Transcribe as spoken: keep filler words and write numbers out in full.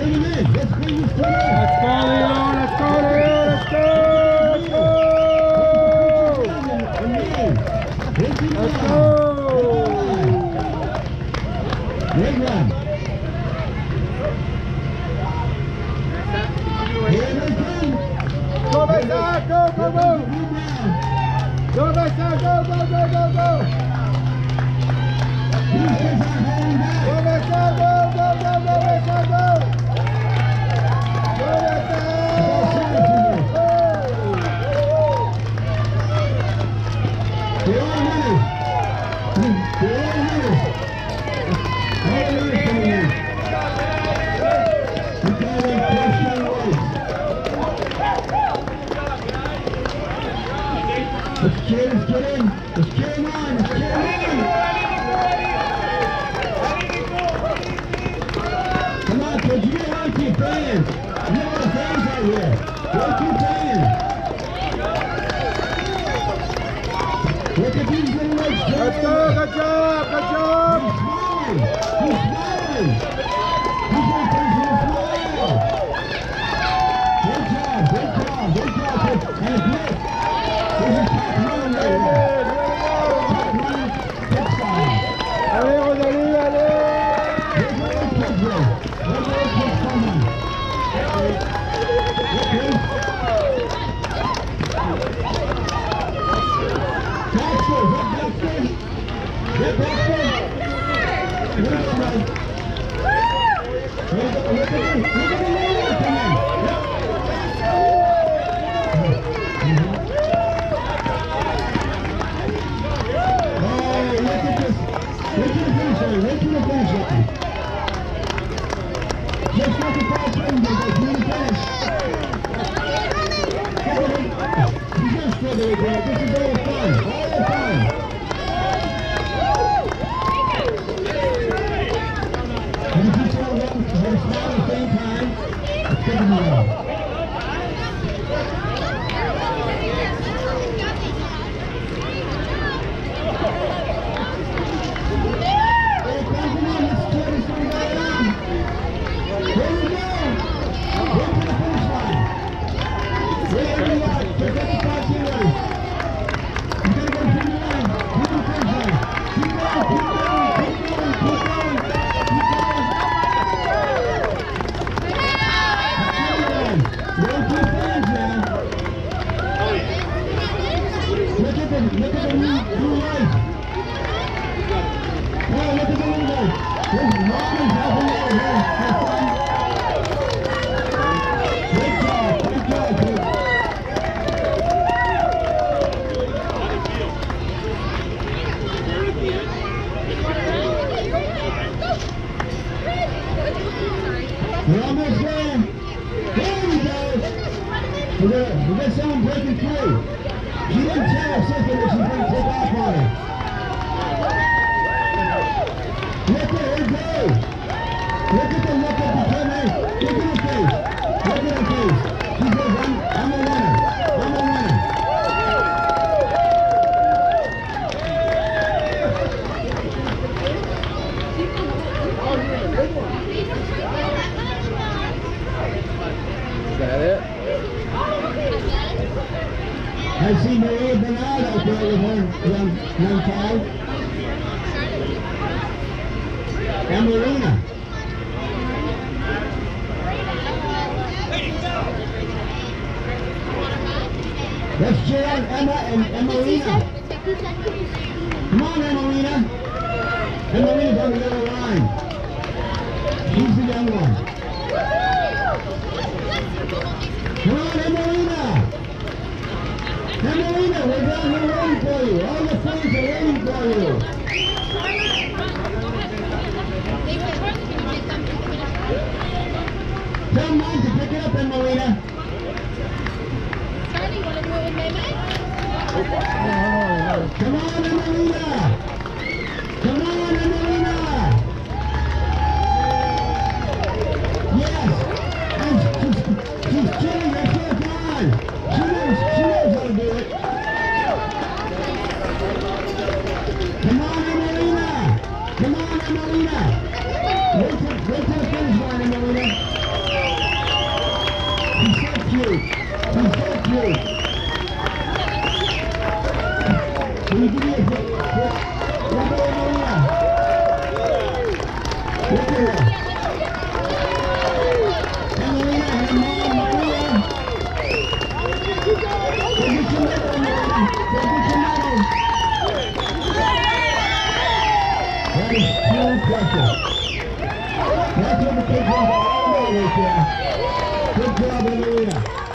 Bring him in. Let's bring this kid in. Let's go, Leo. Let's go, Leo. Let's go. Let's go. Let's go. Great run. Here they come. Go, Bayside. Go, go, go. Go, Bayside. Go, go, go, go, go. Houston's are holding back. Go, Bayside. Go, go, go, go, Bayside. Go. Go, Bayside. They're all winners. They're all winners. All winners coming in. We call them first-time winners. Let's cheer, let's get in. Let's cheer them on. Let's cheer them on. Come on, kids. You get on to your fans. You know what the fans out here. Go to your fans. Look at these little legs. Let's go. Good job. Good job. He's smiling. He's smiling. He's going to face him and smile. Great job. Great job. Great job, kids. And it's Nick. There's your top runner right there. Top runner. Good side. Allez, Rosalie, allez. There's your old kids there. There's your old kids coming. Okay. Baxter, is that Baxter? Is that Baxter? Look at him, man. Look at look at him. Look at the leader coming. Oh, look at this. Look at the finish line. Look at the finish line. Just like the five seconds, they go through the finish. He's not struggling, bro. This is all fun. All fun. And if you tell them to smile at the same time, it's going to be wrong. Hey, come on, let's cheer this one right on. Here we go. Go to the finish line. Wherever you are, check out the five zeros. You gotta go to the line. Keep the finish line. Keep going, keep going, keep going, keep going, keep going. Go to the fans now. Look at the, look at the new, new light. Oh, look at the new light. There's mom and dad in there. Have fun. Great job, great job, kids. We're almost there. There we go. We got, we got someone breaking through. She didn't tell us something that she's going to take off on her. Look at her go. Look at the look at the camera. Look at her face. Look at her face. She says, I'm, I'm a winner. I'm a winner. Is that it? I see Maria Bernard out there with her young, young child. And Marina. Let's cheer on Emma and, and Marina. Come on, Emmalina. Emmalina's on the other line. She's the young one. Come on, Emmalina. Emmalina, we're down here waiting for you. All the fans are waiting for you. Tell Mom to pick it up, Emmalina. Come on, Emmalina. Come on, Emmalina. Yes. And she's, she's cheering herself on. She knows, she knows how to do it. Come on, Emmalina. Come on, Emmalina. Wait till, wait till the finish line, Emmalina. Easy, easy.